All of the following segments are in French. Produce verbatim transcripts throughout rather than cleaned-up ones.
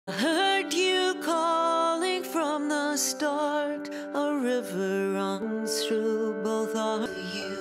I heard you calling from the start. A river runs through both of you.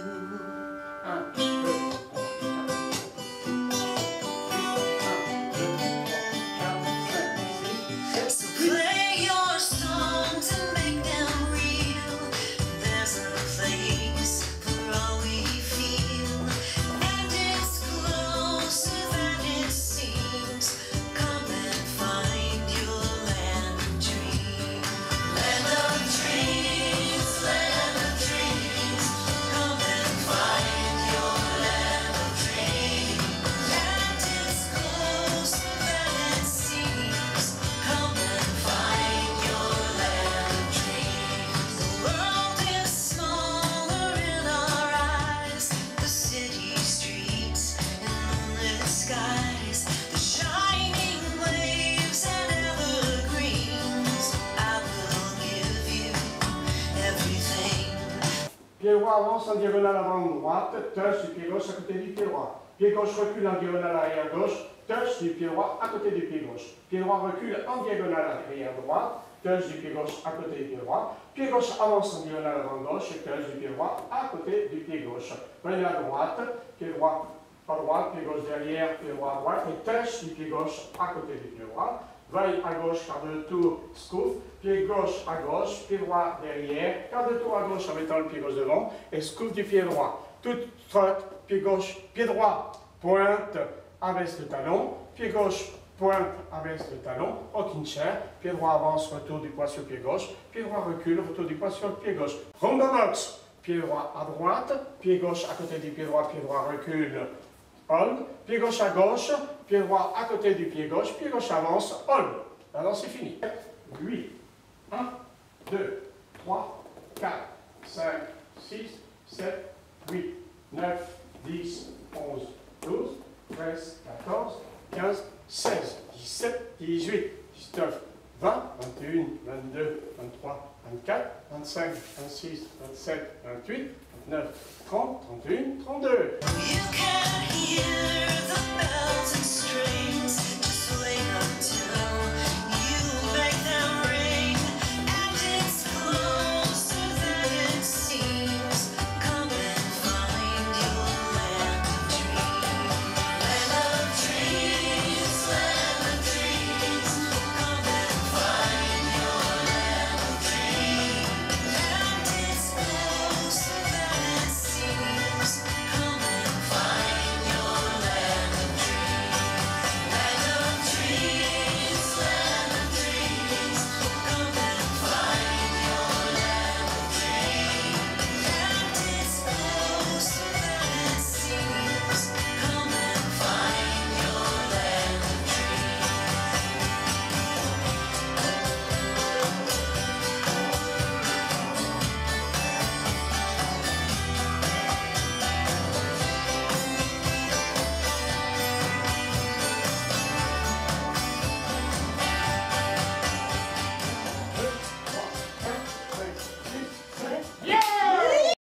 So play your songs and make them real. There's a place for all we feel, and it's closer than it seems. Come and find your land of dreams. Land of dreams, land of dreams. Come and find your land of dreams. And it's closer than it seems. Come and find your land of dreams. The world is smaller in our eyes. The city streets and moonlit skies. The shining waves and evergreens. I will give you everything. Pied droit avance en diagonale avant droite, touche du pied gauche à côté du pied droit. Pied gauche recule en diagonale arrière gauche, touche du pied droit à côté du pied gauche. Pied droit recule en diagonale arrière droite, touche du pied gauche à côté du pied droit. Pied gauche avance en diagonale avant gauche, touche du pied droit à côté du pied gauche. Venez à droite, pied droit à droite, pied gauche derrière, pied droit à droite, et touche du pied gauche à côté du pied droit. Veille à gauche, quart de tour, scouf, pied gauche à gauche, pied droit derrière, quart de tour à gauche en mettant le pied gauche devant, et scouf du pied droit. Toute trotte, pied gauche, pied droit, pointe, abaisse le talon, pied gauche, pointe, abaisse le talon, rocking chair, pied droit avance, retour du poids sur le pied gauche, pied droit recule, retour du poids sur le pied gauche. Rondo box, pied droit à droite, pied gauche à côté du pied droit, pied droit recule, hold, pied gauche à gauche, pied droit à côté du pied gauche, pied gauche avance, hold. Alors c'est fini. huit, un, deux, trois, quatre, cinq, six, sept, huit, neuf, dix, onze, douze, treize, quatorze, quinze, seize, dix-sept, dix-huit, dix-neuf, vingt, vingt et un, vingt-deux, vingt-trois, vingt-quatre, vingt-cinq, vingt-six, vingt-sept, vingt-huit, vingt-neuf, trente, trente et un, trente-deux. You can hear the bells and strings.